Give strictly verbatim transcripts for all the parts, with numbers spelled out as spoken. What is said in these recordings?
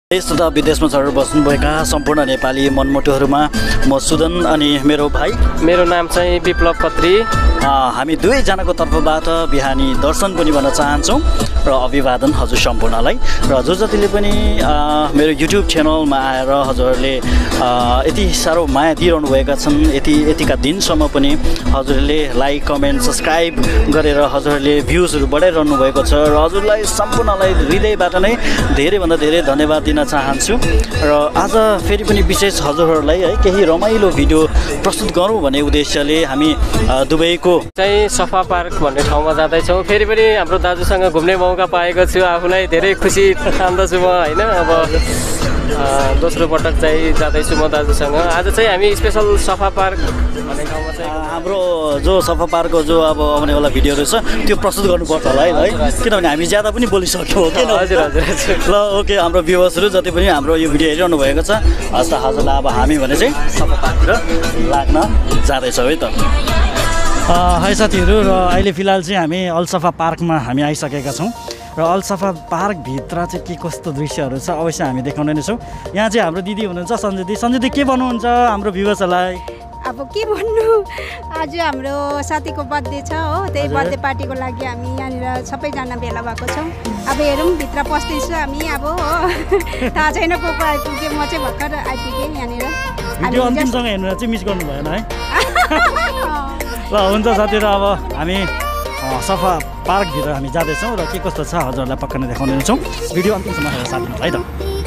देश तथा विदेशमा छरेर बस्नुभएका सम्पूर्ण नेपाली मनमुटुहरूमा म सुदन अनि मेरो भाइ मेरो नाम चाहिँ विप्लव खत्री। हामी दुवैजनाको तर्फबाट बिहानी दर्शन पनि भन्न चाहन्छौँ र अभिवादन हजुर सम्पूर्णलाई। र जो जतिले पनि मेरो युट्युब च्यानलमा आएर हजुरहरूले यति साह्रो माया दिइरहनु भएका छन्, यति यतिका दिनसम्म पनि हजुरहरूले लाइक कमेन्ट सब्सक्राइब गरेर हजुरहरूले भ्युजहरू बढाइरहनु भएको छ र हजुरलाई सम्पूर्णलाई हृदयबाट नै धेरैभन्दा धेरै धन्यवाद दिन चाहन्छु। र आज फेरि पनि विशेष हजुरहरूलाई है केही रमाइलो भिडियो प्रस्तुत गरौँ भन्ने उद्देश्यले हामी दुबईको चाहिँ सफा पार्क भन्ने ठाउँमा जाँदैछौँ। फेरि पनि हाम्रो दाजुसँग घुम्ने मौका पाएको छु, आफूलाई धेरै खुसी ठान्दछु म होइन। अब दोस्रो पटक चाहिँ जाँदैछु म दाजुसँग। आज चाहिँ हामी स्पेसल सफा पार्क भन्ने ठाउँमा चाहिँ हाम्रो जो सफा पार्कको जो अब आउनेवाला भिडियोहरू छ त्यो प्रस्तुत गर्नुपर्छ होला है है किनभने हामी ज्यादा पनि बोलिसक्यौँ। किन हजुर हजुर ल ओके, हाम्रो भ्युवर्सहरू जति पनि हाम्रो यो भिडियो हेरिरहनु भएको छ हस् त हजुरलाई अब हामी भने चाहिँ सफा पार्कतिर लाग्न जाँदैछौँ है त। है साथीहरू, र अहिले फिलहाल चाहिँ हामी अलसफा पार्कमा हामी आइसकेका छौँ र अलसफा पार्कभित्र चाहिँ के कस्तो दृश्यहरू छ अवश्य हामी देखाउने नै छौँ। यहाँ चाहिँ हाम्रो दिदी हुनुहुन्छ सञ्जय दिदी। सञ्जय दिदी के भन्नुहुन्छ हाम्रो भ्युवर्सहरूलाई? अब के भन्नु, आज हाम्रो साथीको बर्थडे छ हो, त्यही बर्थडे पार्टीको लागि हामी यहाँनिर सबैजना भेला भएको छौँ। अब हेरौँ भित्र पस्दैछु हामी, अब हो थाहा छैन को को आइपुग्यो, म चाहिँ भर्खर आइपुगेँ यहाँनिर। भिडियो अन्तिमसँग हेर्नु चाहिँ मिस गर्नु भएन है। ल हुन्छ साथीहरू, अब हामी सफा पार्कभित्र हामी जाँदैछौँ र के कस्तो छ हजुरहरूलाई पक्का नै देखाउने छौँ। भिडियो अन्तिमसम्म हेरेर साथ दिनुहोस् है त।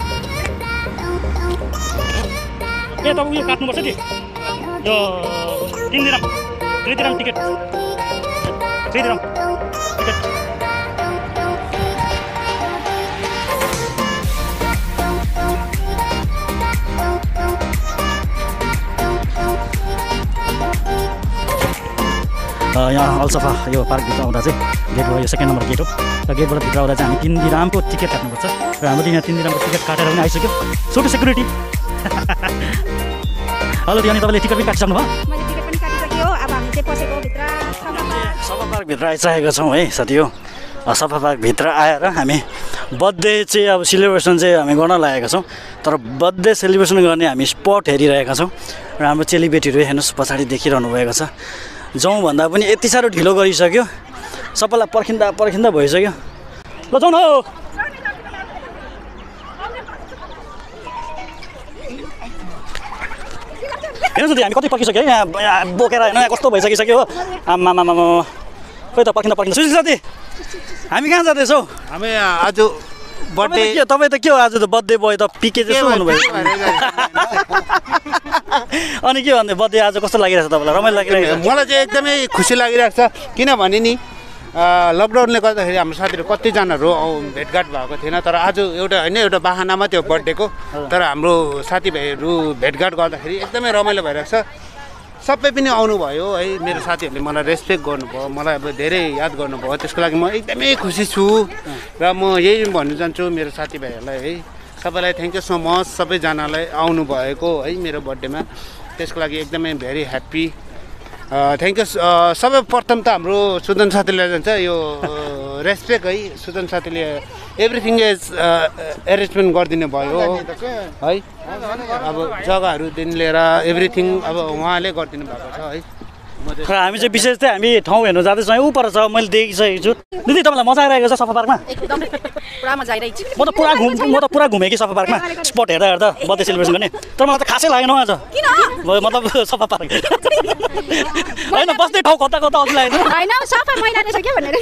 ए त उयो काट्नुपर्छ नि यो तिन दिराम दुई दिराम टिकट दुई दिराम टिकट। यहाँ अलसफा यो पार्कभित्र आउँदा चाहिँ गेट भयो, यो सेकेन्ड नम्बर गेट हो र गेटबाट भित्र आउँदा चाहिँ हामी तिन दिरामको टिकट काट्नुपर्छ र हाम्रो यहाँ तिन दिरामको टिकट काटेर पनि आइसक्यो। छोटो सेक्युरिटी। हेलो दिदी, अनि तपाईँले टिकट पनि काटिसक्नु भयो? मैले टिकट पनि काटिसक्यो। अब हामी चाहिँ पसेको भित्र सफा पार्कभित्र आइसकेका छौँ है साथी हो। सफा पार्कभित्र आएर हामी बर्थडे चाहिँ अब सेलिब्रेसन चाहिँ हामी गर्न लागेका छौँ, तर बर्थडे सेलिब्रेसन गर्ने हामी स्पट हेरिरहेका छौँ र हाम्रो चेलीबेटीहरू हेर्नुहोस् पछाडि देखिरहनु भएको छ। जाउँ भन्दा पनि यति साह्रो ढिलो गरिसक्यो, सबैलाई पर्खिँदा पर्खिँदा भइसक्यो। ल जाउँ न हौ। हेर्नुहोस् न हामी कति पर्खिसक्यो है, यहाँ यहाँ बोकेर होइन यहाँ कस्तो भइसकिसक्यो हो। आमा आमा खोइ त पर्खिँदा पर्खिँदा सुशील साथी हामी कहाँ जाँदैछौँ? हामी आज बर्थडे के तपाईँ त के हो आज त बर्थडे बोय त पिके जस्तो हुनुभयो। अनि के भन्दै बर्थडे आज कस्तो लागिरहेको छ तपाईँलाई? रमाइलो लागिरहेको छ? मलाई चाहिँ एकदमै खुसी लागिरहेको छ, किनभने नि लकडाउनले गर्दाखेरि हाम्रो साथीहरू कतिजनाहरू भेटघाट भएको थिएन, तर आज एउटा होइन एउटा बाहनामा त्यो बर्थडेको, तर हाम्रो साथीभाइहरू भेटघाट गर्दाखेरि एकदमै रमाइलो भइरहेको छ। सबै पनि आउनुभयो है, मेरो साथीहरूले मलाई रेस्पेक्ट गर्नुभयो, मलाई अब धेरै याद गर्नुभयो, त्यसको लागि म एकदमै खुसी छु र म यही भन्न चाहन्छु मेरो साथीभाइहरूलाई है, सबैलाई थ्याङ्क यू सो मच सबैजनालाई आउनु भएको है मेरो बर्थडेमा, त्यसको लागि एकदमै भेरी ह्याप्पी थ्याङ्क यू। सर्वप्रथम त हाम्रो सुदन साथीले जान्छ यो रेस्पेक्ट है, सुदन साथीले एभ्रिथिङ इज एरेन्जमेन्ट गरिदिनु भयो है, अब जग्गाहरूदेखि लिएर एभ्रिथिङ अब उहाँले गरिदिनु भएको छ है। हामी चाहिँ विशेष चाहिँ हामी ठाउँ हेर्नु जाँदैछौँ, ऊ पर छ मैले देखिसकेको छु। दिदी तपाईँलाई मजा आइरहेको छ सफा पार्कमा? पुरा मजा आइरहेको छ। म त पुरा घुम म त पुरा घुमेँ कि सफा पार्कमा स्पट हेर्दा हेर्दा बर्थडे सेलिब्रेसन गर्ने, तर मलाई त खासै लागेन आज। किन? मतलब सफा पार्क होइन बस्ने ठाउँ कता कता अघि लागेन होइन, सफा मैला रहेछ के भनेर।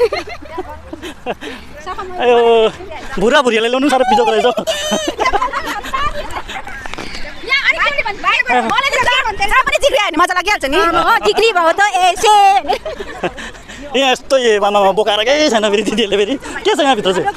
यो बुढा बुढीहरूले ल्याउनु साह्रो पिजोको रहेछ। मजा लागिहाल्छ नि, डिग्री भयो त यसो यहाँ यस्तो मामा बोकाएर केही छैन फेरि दिदीहरूले फेरि के छ यहाँभित्र चाहिँ?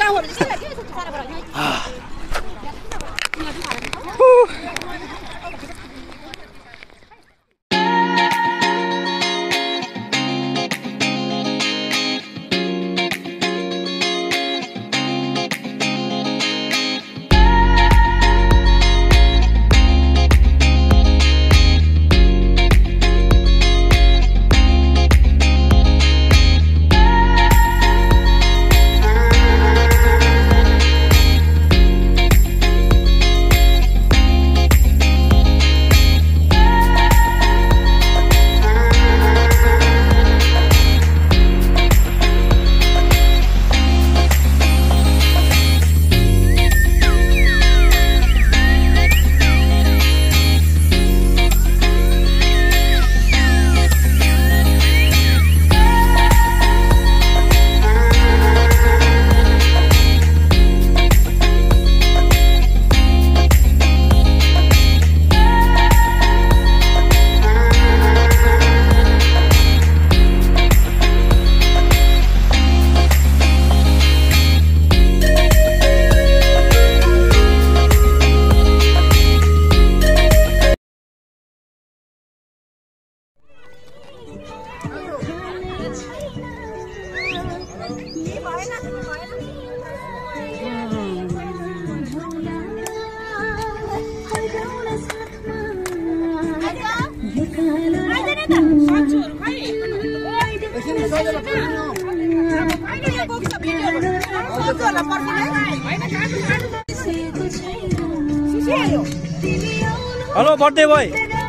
हेलो बर्थडे बोय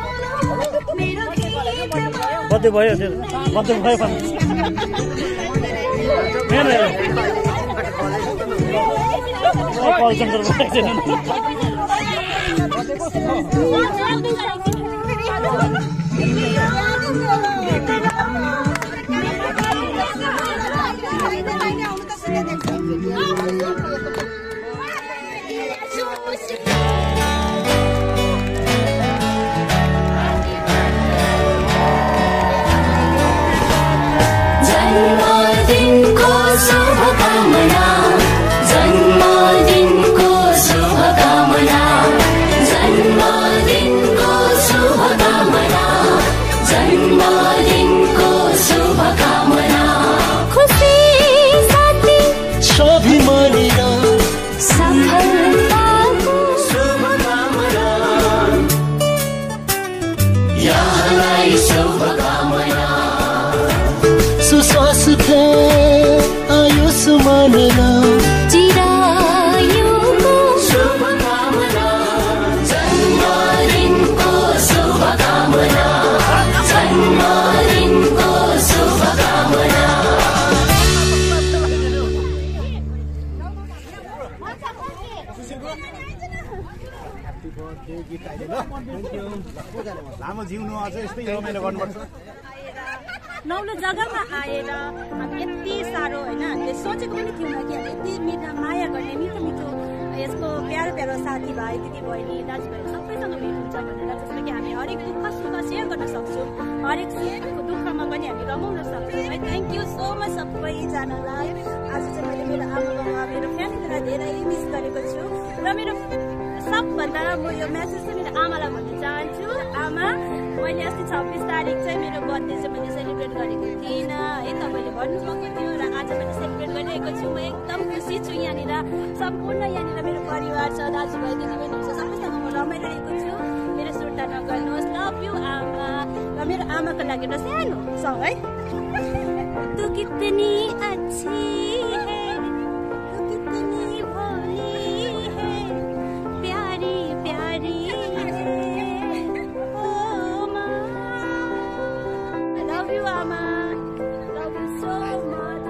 बर्थडे भयो बर्थडे भयो कल सेन्टर जन्मदिनको शुभकामना जन्मदिनको शुभकामना जन्मदिनको शुभकामना जन्मदिनको शुभकामना खुसी साथी स्वाभिमानीर सफलताको शुभकामना यहाँलाई शुभकामना सुस्वास्थ्य आयुष मानेर चिरायुको शुभकामना जन्मदिनको शुभकामना जन्मदिनको शुभकामना लामो जिउनु अझ यस्तै रमाइलो गर्नुपर्छ नौलो जग्गामा आएर हामी यति साह्रो होइन हामीले सोचेको पनि थिएनौँ कि हामी यति मिठो माया गर्ने मिठो मिठो यसको प्यारो प्यारो साथीभाइ दिदीबहिनी दाजुभाइ सबैसँग भेट हुन्छ भनेर जसमा कि हामी हरेक दुःख सुख सेयर गर्न सक्छौँ हरेक सुखको दुःखमा पनि हामी रमाउन सक्छौँ है थ्याङ्क यू सो मच सबैजनालाई आज चाहिँ मैले मेरो आमा बाबा मेरो फ्यामिलीलाई धेरै मिस गरेको छु र मेरो सबभन्दा म यो मेसेज चाहिँ मेरो आमालाई भन्न चाहन्छु आमा मैले अस्ति छब्बिस तारिक चाहिँ मेरो बर्थडे चाहिँ मैले सेलिब्रेट गरेको थिइनँ है तपाईँले भन्नुभएको थियो र आज मैले सेलिब्रेट गरिरहेको छु म एकदम खुसी छु यहाँनिर सम्पूर्ण यहाँनिर मेरो परिवार छ दाजुभाइ दिदीबहिनीहरू छ सबैसँग म रमाइरहेको छु मेरो सुर्ता नगर्नुहोस् लभ यु आमा र मेरो आमाको लागि एउटा सानो सङ है तु कितनी अच्छी है तु कितनी भोली है प्यारी प्यारी Mama, love you so much.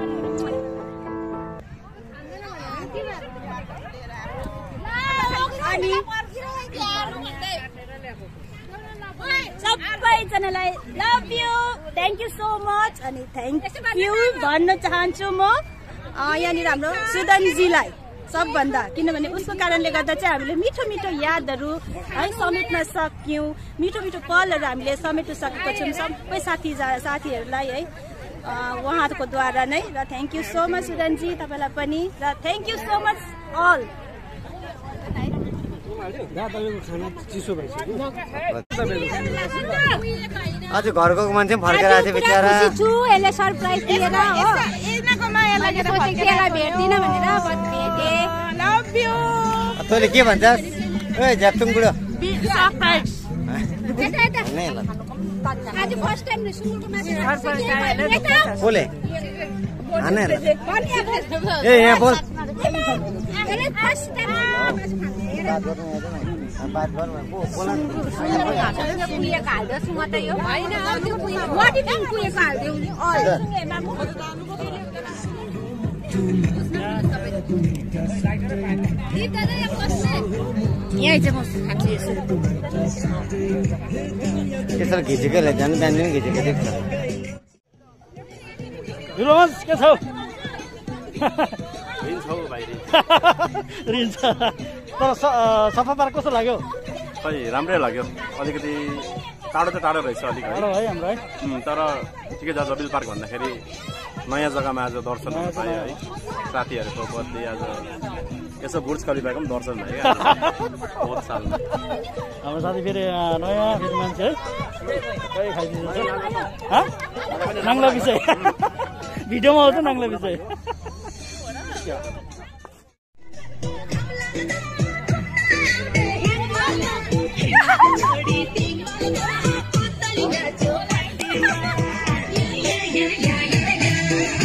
सबैजनालाई love you thank you so much अनि थ्याङ्क यू भन्न चाहन्छु म यहाँनिर हाम्रो सुदनजीलाई सबभन्दा किनभने उसको कारणले गर्दा चाहिँ हामीले मिठो मिठो यादहरू है समेट्न सक्यौँ मिठो मिठो पलहरू हामीले समेट्न सकेको छौँ सबै साथी साथीहरूलाई है उहाँको द्वारा नै र थ्याङ्क यू सो मच सुदनजी तपाईँलाई पनि र thank you so much all आज घरको मान्छे फर्केर आएको थियो बिचरा छु यसले सरप्राइज दिएर हो यसको मायालाई सोचे केलाई भेट्दिन भनेर भेटे लभ यु तैँले के भन्छस् ए झ्याप्टुङ बुढो सरप्राइज आज फर्स्ट टाइम सुँगुरको मासु बोले हानेर ए यहाँ बोल फर्स्ट टाइम बात गर्नु बोला कुहिएको हाल्दछु म त यो हैन वाटी पनि कुहिएको हाल्दिउ नि अल यही चाहिँ म खान्छु यसो त्यसरी घिचेकै जानु जान्दैन घिचेकै देख्छ रोमन्स के छ रिन्छ तर सफा पार्क कस्तो लाग्यो खै राम्रै लाग्यो अलिकति टाढो त टाढो रहेछ अलिक टाढो है हाम्रो है तर ठिकै छ जबिल पार्क भन्दाखेरि नयाँ जग्गामा आज दर्शन हुन पाएँ है साथीहरूको बर्थडे आज यसो बुर्ज खलिफाको पनि दर्शन भयो बहुत सालमा हाम्रो साथी फेरि नयाँ फेरि मान्छे है कहीँ खाइदिन्छ नाङ्ला विषय भिडियोमा आउँछ नाङ्ला विषय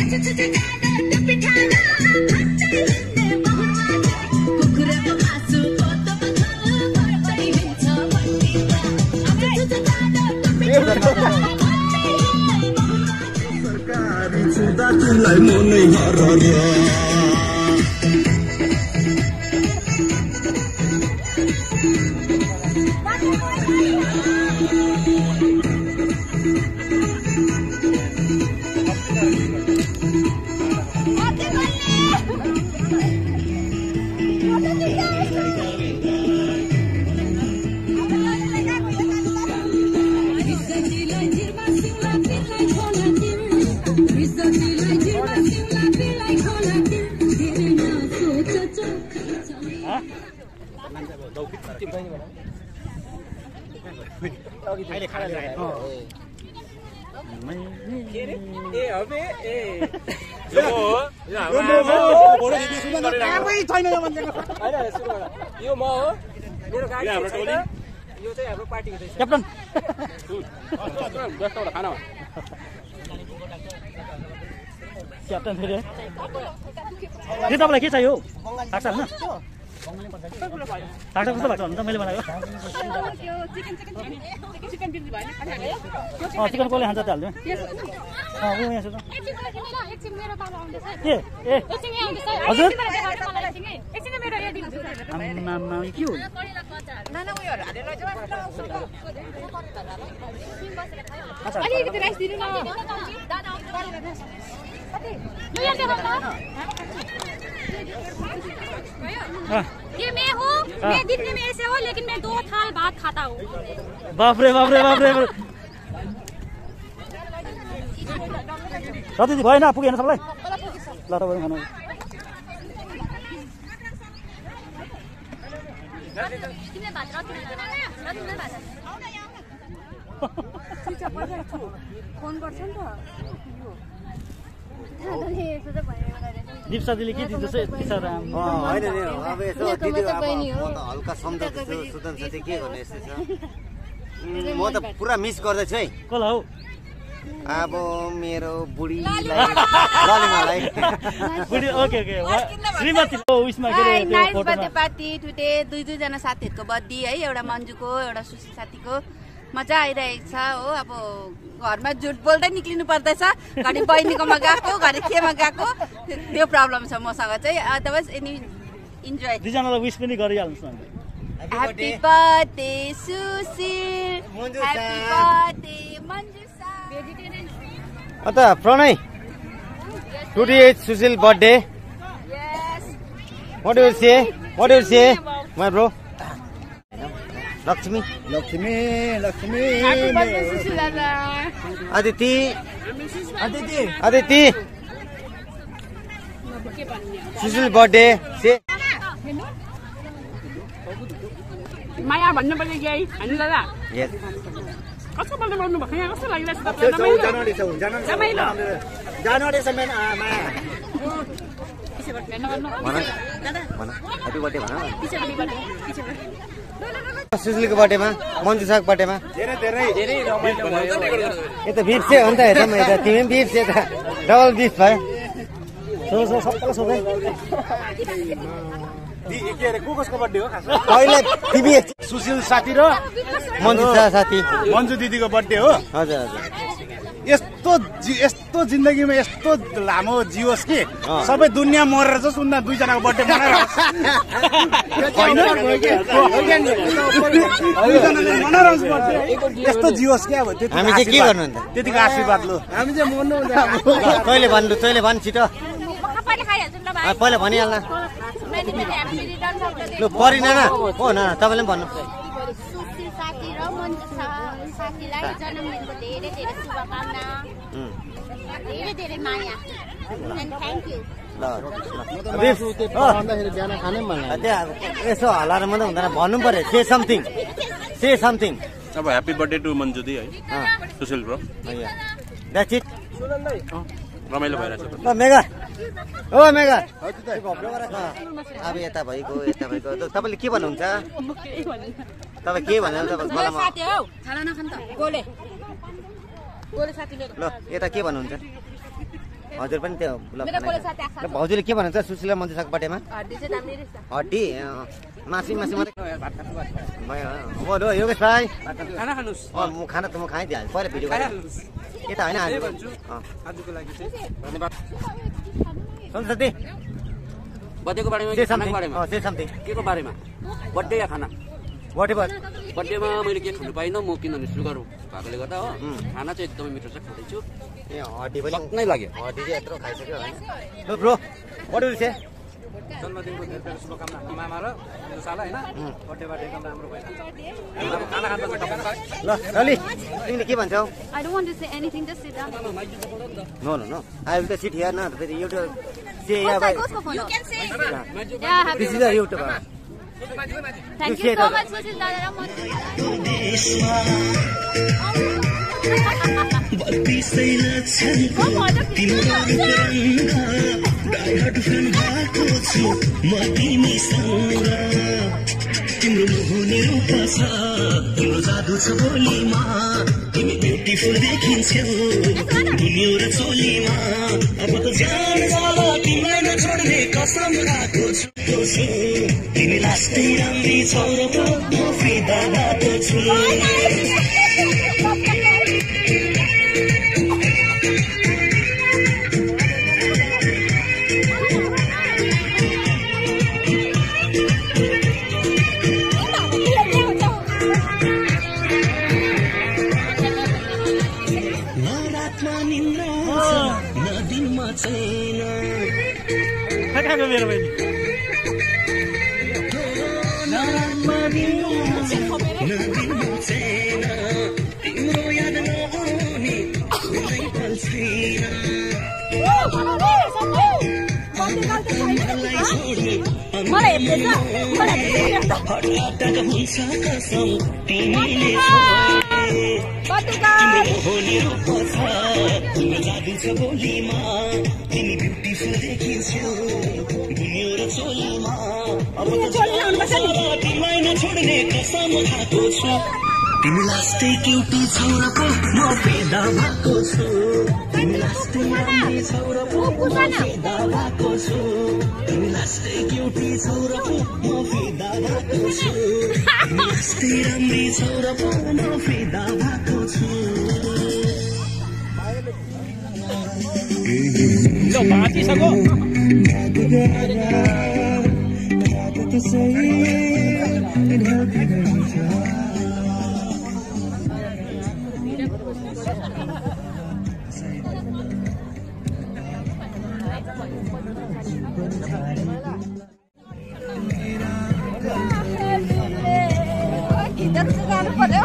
यो म हो मेरो गाडी यो चाहिँ हाम्रो पार्टी हुँदैछ क्याप्टन खाना क्याप्टन फेरि के तपाईँलाई के चाहियो थाक्छ होइन थाक्छ कस्तो भएको भन्नु त मैले बनाएको अँ चिकन कसले खान्छ त्यो हाल्दिउँ अँ ऊ यहाँ छ के ए हजुर आम्मामा के हो अलिकति राइस दिनु न ये मैं हूँ मैं दिखने में ऐसे हूँ लेकिन मैं दो थाल भात खाता हूँ बाप रे बाप रे बाप रे रतिजी भएन पुगेन सबलाई ल तपाईँ खानु फोन गर्छ नि त दिप्सा दिदीले के दिँदैछ यति साह्रो होइन नि अब यसो दिदी अब म त हल्का सम्झाउँदैछु सुदन साथी के गर्ने यस्तो छ म त पुरा मिस गर्दैछु है कसलाई हौ अब मेरो बुढीलाई ललिमालाई बुढी ओके ओके श्रीमतीको उइसमा के रे त्यो नाइस फोटोमा बर्थडे पार्टी टुडे दुई दुईजना साथीहरूको बर्थडे है एउटा मन्जुको एउटा सुशी साथीको मजा आइरहेको छ हो अब घरमा झुट बोल्दै निक्लिनु पर्दैछ घरि बहिनीकोमा गएको घरि केमा गएको त्यो प्रब्लम छ मसँग चाहिँ अदरवाइज एनी इन्जोय दुईजनालाई विश पनि गरिहाल्नुहोस् न happy birthday Sushi happy birthday Manju अन्त Pranay today is Sushil birthday what do you say what do you say my bro Lakshmi Lakshmi Lakshmi Aditi Aditi Aditi Sushil birthday से माया भन्नु पर्यो यही हैन दादा यस कस्तो बोल्दै बोल्नु भएको यहाँ कस्तो लागिरहेछ तपाईँलाई जनवरी छ जनवरी जनवरी छ मेन आमा ह्यापी बर्थडे भन सुशीलको बर्थडेमा मन्जु साहको बर्थडेमा धेरै धेरै धेरै रमाइलो भयो यता बिफ चाहिँ हो नि त हेर म यता तिमी पनि बिफ चाहिँ यता डबल बिफ भयो सो सो सबैलाई सोधै के अरे को कसको बर्थडे हो खास अहिले तिमी सुशील साथी र मन्जु शाह साथी मन्जु दिदीको बर्थडे हो हजुर हजुर यस्तो यस्तो जिन्दगीमा यस्तो लामो जियोस् कि सबै दुनियाँ मरेर चाहिँ सुन्दा दुईजनाको बर्थडे मनाइरहन्छ यस्तो जियोस् क्या अब हामी चाहिँ के गर्नु अन्त त्यतिको आशीर्वाद लो हामी चाहिँ मर्नु तैँले भन्नु तैँले भन् छिटो पहिला भनिहाल्न लु परिन न हो न तपाईँले पनि भन्नु साथी र मन्जु साथीलाई जन्मदिनको धेरै धेरै शुभकामना धेरै धेरै माया एन्ड थ्याङ्क यू यसो हल्लाएर मात्रै हुँदैन भन्नु पर्यो से समथिङ से समथिङ अब ह्याप्पी बर्थडे टु मन्जु दी है सुशील ब्रो द्याट्स इट रमाइलो भइरहेछ ल मेगा ओ मेगा अब यता भइगयो यता भइगयो तपाईँले के भन्नुहुन्छ तपाईँ के भन्नु तपाईँको साथी हौ खाना नखान त गोले गोले साथीले ल यता के भन्नुहुन्छ हजुर पनि त्यो भाउजूले के भन्नुहुन्छ सुशीला मन्दिर साग बर्थडेमा हड्डी मासी मासी मात्रै भयो योगेश भाइ खाना खानुस् म खाना त म खाइदिइहाल्छु पहिला भिडियो यता होइन आजको लागि चाहिँ धन्यवाद सन्त बर्थडेको बारेमा से खानाको बारेमा से समथिङ के को बारेमा बर्थडे या खाना वाटेभर बर्थडेमा मैले के खानु पाइनँ म किनभने सुगर भएकोले गर्दा हो खाना चाहिँ एकदमै मिठो छ खाँदैछु ए हड्डी पनि नै लाग्यो हड्डी चाहिँ यत्रो खाइसक्यो होइन ल ब्रो वाट विल से जन्मदिनको धेरै धेरै शुभकामना आफ्नो मामा र मेरो साला होइन बर्थडेबाट एकदम राम्रो भइरहेको अब खाना खानु ल रली तिमीले के भन्छौ I don't want to say anything, just sit down. No no no I will sit here न फेरि युट्युब से या भाइ You can say. Yeah, happy. This is a YouTube Thank you so much, Sushil Dada Raman. तिम्रो मोहनी रूप छ तिम्रो जादु छ बोलीमा तिमी ब्युटिफुल देखिन्छौ तिम्रो र चोलीमा अब त जान जाला तिमीलाई नछोड्ने कसम खाएको छु तिमी लास्टै राम्री छौ र त म फिदा भएको छु मेरो बहिनी तिमी ब्युटिफुल देखिन्छौ दुनिया र चोलीमा अब तिमीलाई नछोड्ने कसम खाएको छु तिमी लास्टै क्युटी छौ र पो म फिदा भएको छु तिमी लास्टै राम्री छौ र पो म फिदा भएको छु तिमी लास्टै क्युटी छौ र पो म फिदा भएको छु तिमी लास्टै राम्री छौ र पो म फिदा भएको छु Lo mati sago. Kita sekarang pada.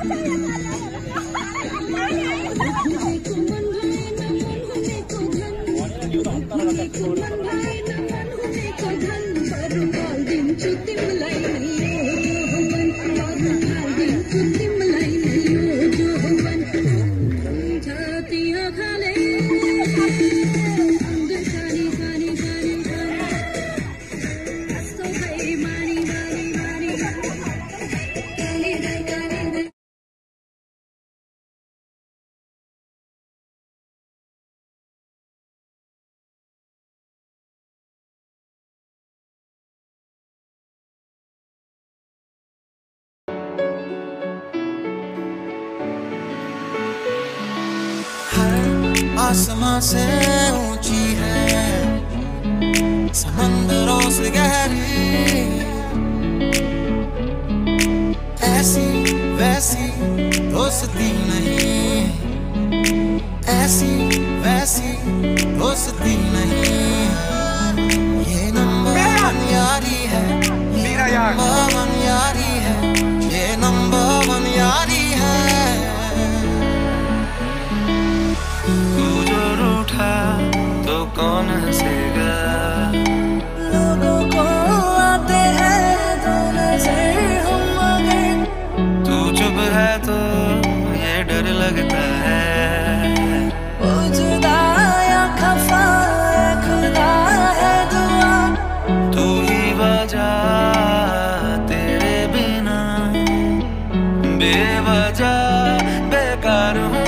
आसमां से ऊंची है, समंदरों से गहरी, ऐसी वैसी दोस्ती नहीं, ऐसी वैसी दोस्ती नहीं। ये नंबर वन यारी है, ये नंबर वन यारी है, ये नंबर वन यारी है। तो कौन हंसेगा, लोगों को आते हैं तो नजर हम आगे, तू चुप है तो ये डर लगता है, वो जुदा या खफा है खुदा है दुआ, तू ही वजह तेरे बिना बेवजह बेकार हूँ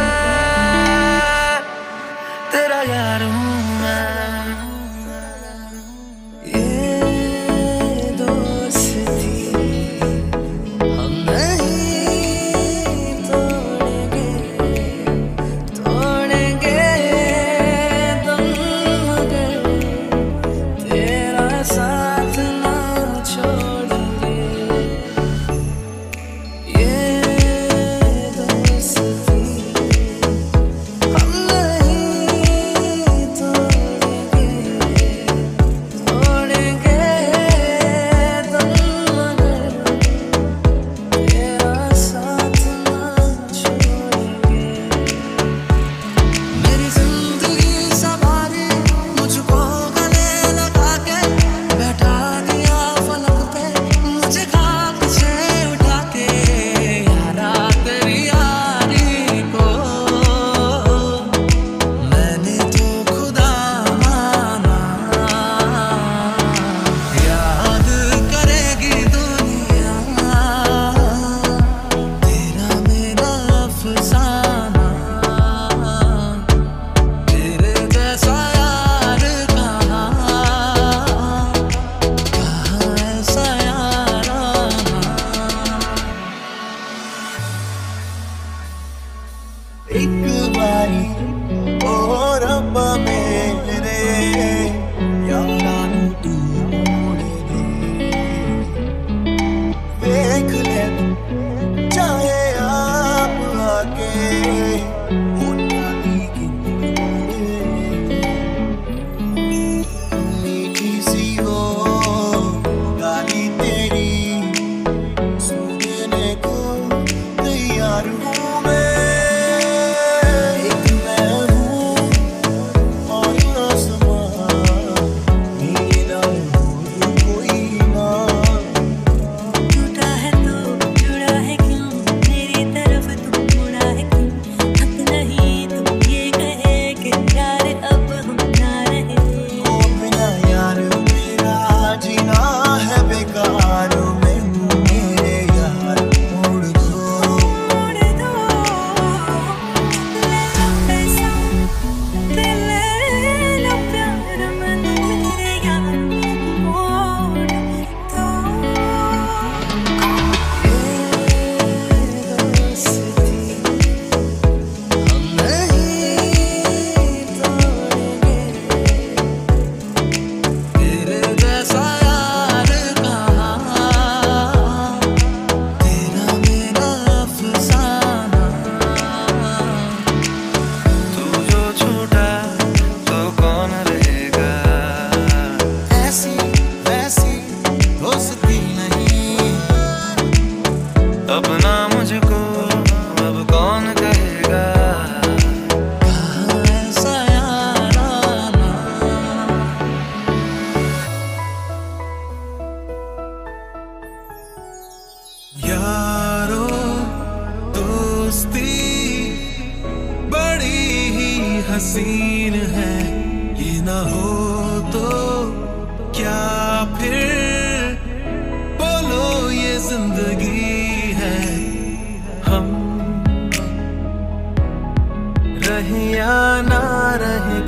यार हूँ मैं। ये दोस्ती हम नहीं तोड़ेंगे, तोड़ेंगे दम मगर तेरा साथ ना छोड़ेंगे। ये दोस्ती हम तैयार हूँ मैं, एक मैं मुझको अब कौन कहेगा कहाँ ऐसा याराना। यारो दोस्ती बड़ी ही हसीन है, ये ना हो तो क्या फिर बोलो ये जिंदगी है। हम रहे या ना रहे